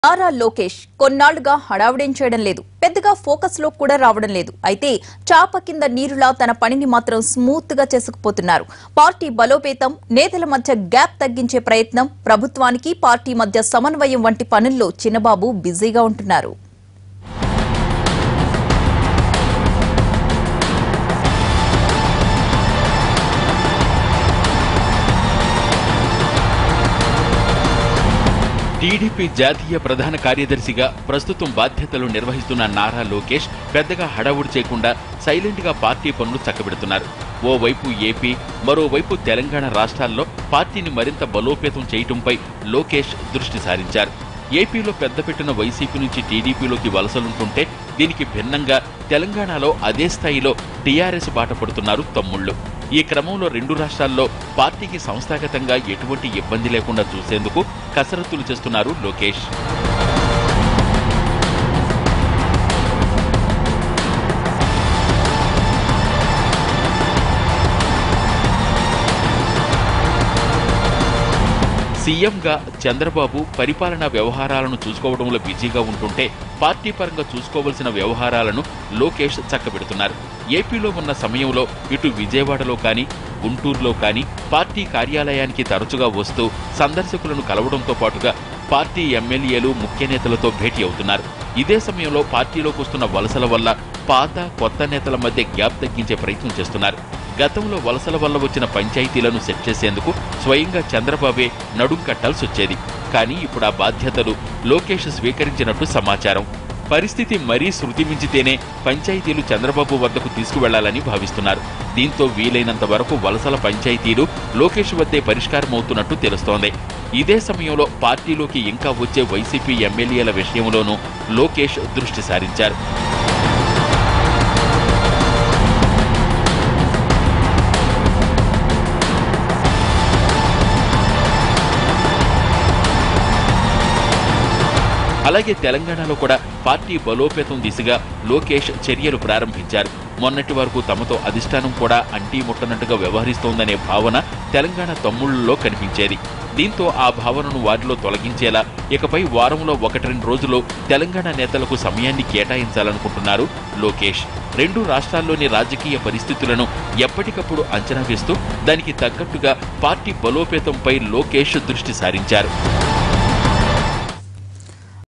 నారా లోకేష్ కొన్నాళ్లుగా హడావుడేం చేయడం లేదు, పెద్దగా ఫోకస్ లో కూడా రావడం లేదు. అయితే చాప కింద నీరులా తన పనిని మాత్రం స్మూత్ గా చేసుకుపోతున్నారు. పార్టీ బలోపేతం, నేతల మధ్య గ్యాప్ తగ్గించే ప్రయత్నం, ప్రభుత్వానికి పార్టీ మధ్య సమన్వయం వంటి పనుల్లో చిన్నబాబు బిజీగా ఉంటున్నారు. టీడీపీ జాతీయ ప్రధాన కార్యదర్శిగా ప్రస్తుతం బాధ్యతలు నిర్వహిస్తున్న నారా లోకేష్ పెద్దగా హడావుడి చేయకుండా సైలెంట్ గా పార్టీ పనులు చక్కబెడుతున్నారు. ఓవైపు ఏపీ, మరోవైపు తెలంగాణ రాష్ట్రాల్లో పార్టీని మరింత బలోపేతం చేయడంపై లోకేష్ దృష్టి సారించారు. ఏపీలో పెద్దపెట్టిన వైసీపీ నుంచి టీడీపీలోకి వలసలుంటుంటే దీనికి భిన్నంగా తెలంగాణలో అదే స్థాయిలో టీఆర్ఎస్ బాట పడుతున్నారు తమ్ముళ్లు. ఈ క్రమంలో రెండు రాష్ట్రాల్లో పార్టీకి సంస్థాగతంగా ఎటువంటి ఇబ్బంది లేకుండా చూసేందుకు కసరత్తులు చేస్తున్నారు లోకేష్. సీఎంగా చంద్రబాబు పరిపాలనా వ్యవహారాలను చూసుకోవడంలో బిజీగా ఉంటుంటే పార్టీ పరంగా చూసుకోవలసిన వ్యవహారాలను లోకేష్ చక్కబెడుతున్నారు. ఏపీలో ఉన్న సమయంలో ఇటు విజయవాడలో కానీ, గుంటూరులో కానీ పార్టీ కార్యాలయానికి తరచుగా వస్తూ సందర్శకులను కలవడంతో పాటుగా పార్టీ ఎమ్మెల్యేలు, ముఖ్య నేతలతో భేటీ అవుతున్నారు. ఇదే సమయంలో పార్టీలోకి వస్తున్న వలసల వల్ల పాత, కొత్త నేతల మధ్య గ్యాప్ తగ్గించే ప్రయత్నం చేస్తున్నారు. గతంలో వలసల వల్ల వచ్చిన పంచాయతీలను సెట్ చేసేందుకు స్వయంగా చంద్రబాబే నడుం కట్టాల్సి వచ్చేది. కానీ ఇప్పుడు ఆ బాధ్యతలు లోకేష్ స్వీకరించినట్టు సమాచారం. పరిస్థితి మరీ శృతి మించితేనే పంచాయతీలు చంద్రబాబు వద్దకు తీసుకువెళ్లాలని భావిస్తున్నారు. దీంతో వీలైనంత వరకు వలసల పంచాయతీలు లోకేష్ వద్దే పరిష్కారమవుతున్నట్టు తెలుస్తోంది. ఇదే సమయంలో పార్టీలోకి ఇంకా వచ్చే వైసీపీ ఎమ్మెల్యేల విషయంలోనూ లోకేష్ దృష్టి సారించారు. అలాగే తెలంగాణలో కూడా పార్టీ బలోపేతం దిశగా లోకేష్ చర్యలు ప్రారంభించారు. మొన్నటి వరకు తమతో అధిష్టానం కూడా అంటీ ముట్టనట్టుగా వ్యవహరిస్తోందనే భావన తెలంగాణ తమ్ముళ్లలో కనిపించేది. దీంతో ఆ భావనను వారిలో తొలగించేలా ఇకపై వారంలో 1-2 రోజులు తెలంగాణ నేతలకు సమయాన్ని కేటాయించాలనుకుంటున్నారు లోకేష్. రెండు రాష్ట్రాల్లోని రాజకీయ పరిస్థితులను ఎప్పటికప్పుడు అంచనా వేస్తూ దానికి తగ్గట్టుగా పార్టీ బలోపేతంపై లోకేష్ దృష్టి సారించారు.